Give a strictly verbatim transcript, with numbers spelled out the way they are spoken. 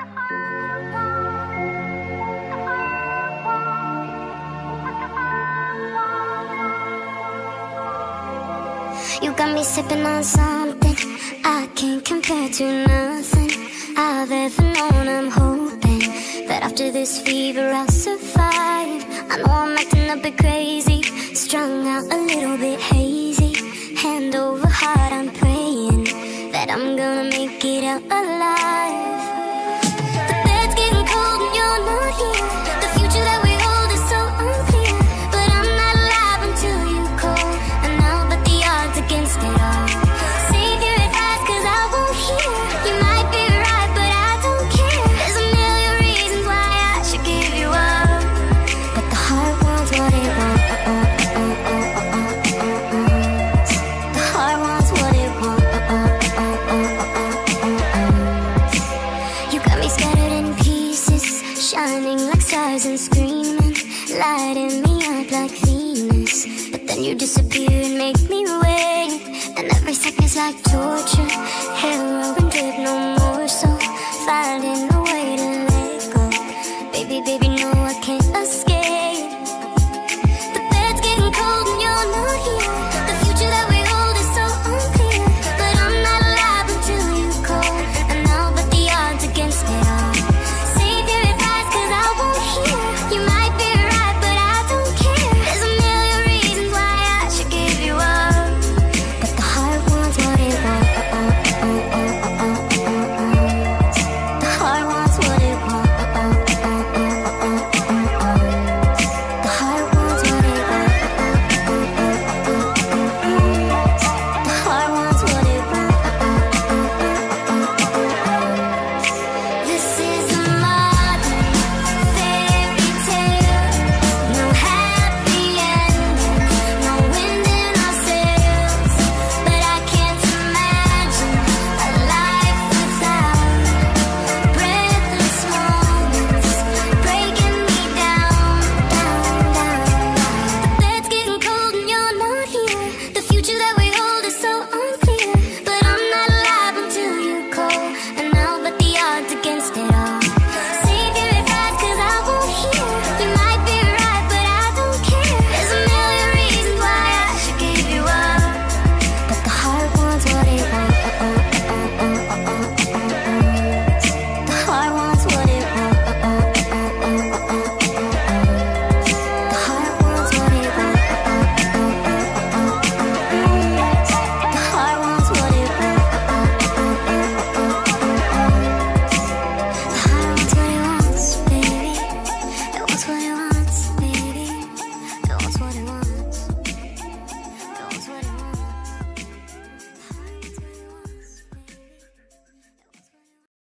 You got me sipping on something I can't compare to nothing I've ever known. I'm hoping that after this fever I'll survive. I know I'm acting a bit crazy, strung out a little bit hazy. Hand over heart, I'm praying that I'm gonna make it out alive. The bed's getting cold and you're not here. The future that we hold is so unclear, but I'm not alive until you call, and I'll bet the odds against it all. Save your advice cause I won't hear. You might be right but I don't care. There's a million reasons why I should give you up, but the heart wants what it wants. uh, uh, uh, uh, uh, uh, uh, uh. The heart wants what it wants. uh, uh, uh, uh, uh, uh, uh, uh. You got me scattered in pieces, shining like stars and screaming, lighting me up like Venus. But then you disappear and make me wait, and every second's like torture, heroin drip, no more.